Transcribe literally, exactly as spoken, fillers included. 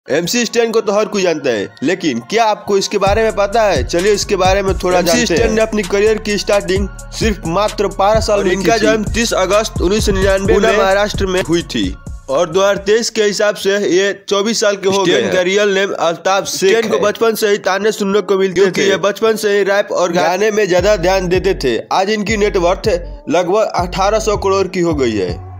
MC stand को तो हर कोई जानता है, लेकिन क्या आपको इसके बारे में पता है? चलिए इसके बारे में थोड़ा जानते हैं। एमसी स्टैन ने अपनी करियर की स्टार्टिंग सिर्फ मात्र बारह साल में इनका जन्म तीस अगस्त उन्नीस सौ निन्यानवे में महाराष्ट्र में हुई थी और दो हजार तेईस के हिसाब से ये चौबीस साल के हो गए। का रियल नेम अल्ताफ शेख है। को बचपन से ही ताने सुनने को मिलते थे। ये बचपन से ही रैप और गाने में ज्यादा ध्यान देते थे। आज इनकी नेटवर्थ लगभग अठारह सौ करोड़ की हो गई है।